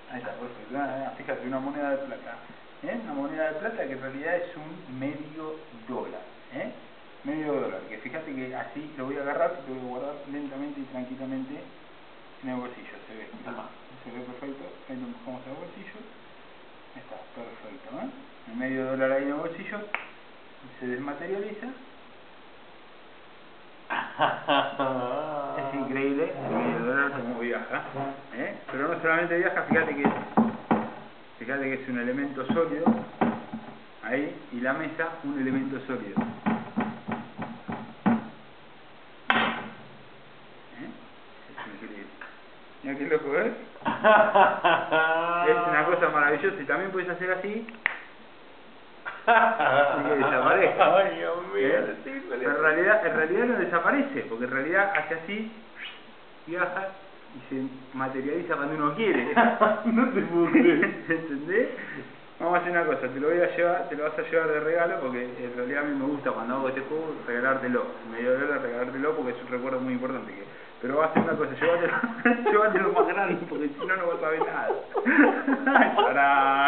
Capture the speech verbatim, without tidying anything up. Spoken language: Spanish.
Ahí está, perfecto. Ah, fíjate, una moneda de plata. ¿Eh? Una moneda de plata que en realidad es un medio dólar. ¿Eh? Medio dólar. Que fíjate que así lo voy a agarrar y lo voy a guardar lentamente y tranquilamente en el bolsillo. Se ve. Ajá. Se ve perfecto. Ahí lo empujamos al bolsillo. Ahí está, perfecto. ¿Eh? El medio dólar ahí en el bolsillo se desmaterializa. Es increíble el medio dólar como viaja, ¿eh? Pero no solamente viaja, fíjate que fíjate que es un elemento sólido ahí, y la mesa un elemento sólido, ¿eh? Es increíble. Mira qué loco, ¿eh? Es una cosa maravillosa, y también puedes hacer así y que desaparezca. Ay, Dios mío, ¿Eh? sí, Pero en realidad, en realidad no desaparece, porque en realidad hace así, viaja y se materializa cuando uno quiere. No te puedo creer. ¿Entendés? Vamos a hacer una cosa, te lo voy a llevar, te lo vas a llevar de regalo, porque en realidad a mí me gusta cuando hago este juego regalártelo, medio dólar regalártelo, porque es un recuerdo muy importante. Que, pero vas a hacer una cosa, llévatelo, llévatelo más grande, porque si no no vas a ver nada. ¡Tarán!